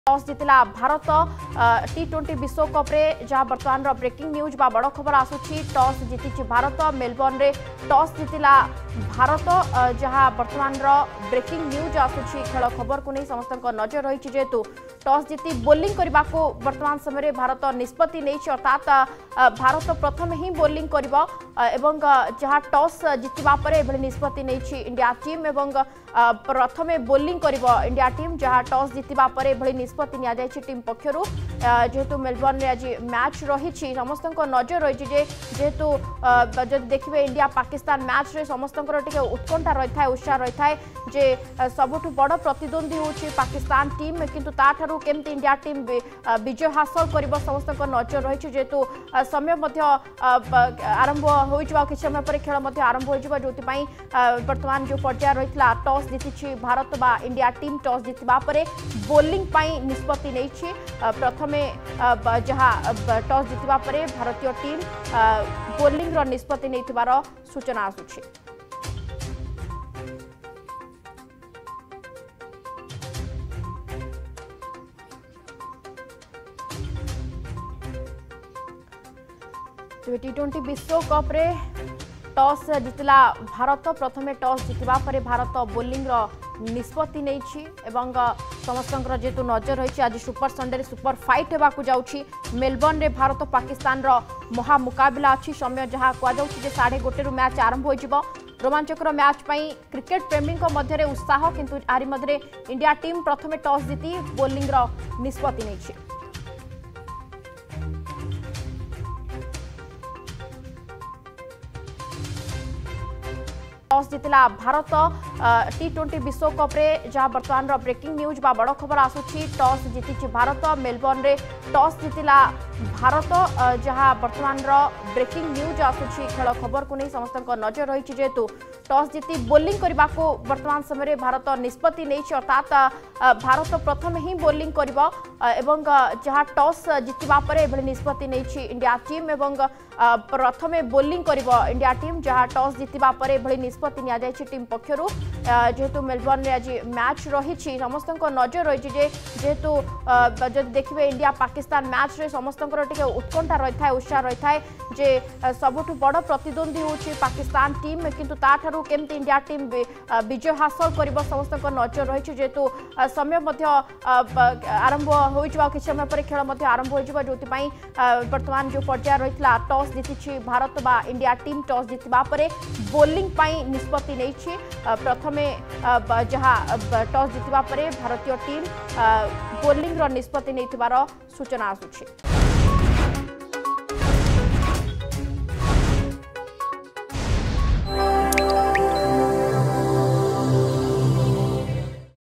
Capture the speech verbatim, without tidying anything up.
Toss जीतला Bharat T twenty विश्वकप रे जहाँ बर्तमान ब्रेकिंग न्यूज बा बड़ खबर आसुची टॉस जीति भारत मेलबर्न रे टॉस जीतला भारत जहाँ बर्तमान ब्रेकिंग न्यूज आसुची खेल खबर को नहीं समस्त नजर रही जेहेतु टॉस जीति बोलिंग करने को बर्तमान समय भारत निष्पत्ति नहीं अर्थात भारत प्रथम ही बोलिंग करिबो एवं जहाँ टॉस जीतवा पर निष्पत्ति नहीं इंडिया टीम एवं प्रथमे बोलिंग करिबो इंडिया टीम जहाँ टॉस जीतवा पर निष्पत्ति निया जायछि टीम पक्षरु जेहेतु मेलबर्न रे आज मैच रही समस्त नजर रही जेहेतु जब देखिए इंडिया पाकिस्तान मैच रे समस्त उत्कंठा रही है उत्साह रही है जे सबुठ बड़ प्रतिद्वंदी होछि पाकिस्तान टीम किंतु ताठारु केमती इंडिया टीम विजय हासिल करिबो समस्त नजर रही जेहेतु समय आरंभ हो किसी समय पर खेल आरंभ हो बर्तमान जो पर्याय रही टॉस जीति भारत बा इंडिया टीम टॉस जीतवा पर बोलिंग निष्पत्ति नहीं प्रथमे जहाँ टॉस जीतवा पर भारतीय टीम बोलिंग रो निष्पत्ति नहीं सूचना आसुछि। टी ट्वेंटी विश्वकप रे टॉस जीतला भारत प्रथमे टॉस जीतवा पर भारत बोलिंग रो निष्पत्ति नहीं एवं समस्त जेतु नजर रही आज सुपर संडे सुपर फाइट होगा जाऊँगी मेलबर्न रे भारत पाकिस्तान रो महा मुकाबला अच्छी समय जहाँ कहुचे साढ़े गोटे मैच आरंभ हो रोमांचकर मैच पई क्रिकेट प्रेमी मध्य उत्साह किंतु आरी मध्य इंडिया टीम प्रथमे टॉस जीति बोलिंग रो निष्पत्ति नहीं। टॉस जीतला भारत टी ट्वेंटी विश्वकप रे जहाँ बर्तमान ब्रेकिंग न्यूज बा बड़ खबर आसुची टॉस जीति भारत मेलबर्न रे टॉस जीतला भारत जहाँ बर्तमान ब्रेकिंग न्यूज आसुची खेल खबर को नहीं समस्त नजर रही जेहेतु टॉस जीति बोलिंग करने को बर्तमान समय भारत निष्पत्ति नहीं अर्थात भारत प्रथम ही बोलिंग करिबो एवं जहाँ टॉस जीतवा पर निष्पत्ति नहीं इंडिया टीम एवं प्रथमे बोलिंग करिबो इंडिया टीम जहाँ टॉस जीतवा पर निष्पत्ति निया जायछि टीम पक्षरु जेहेतु मेलबर्न रे आज मैच रही समस्त नजर रही जेहेतु जब देखिए इंडिया पाकिस्तान मैच रे समस्त उत्कंठा रही है उत्साह रही है जे सबुठ बड़ प्रतिद्वंदी होछि पाकिस्तान टीम किंतु ताठारु केमती इंडिया टीम विजय हासिल करिबो समस्त नजर रही जेहेतु समय आरंभ हो किसी समय पर खेल आरंभ हो बर्तमान जो पर्याय रही टॉस जीति भारत बा इंडिया टीम टॉस जीतवा पर बोलिंग निष्पत्ति नहीं प्रथमे जहाँ टॉस जीतवा पर भारतीय टीम बोलिंग रो निष्पत्ति नहीं सूचना आसुछि।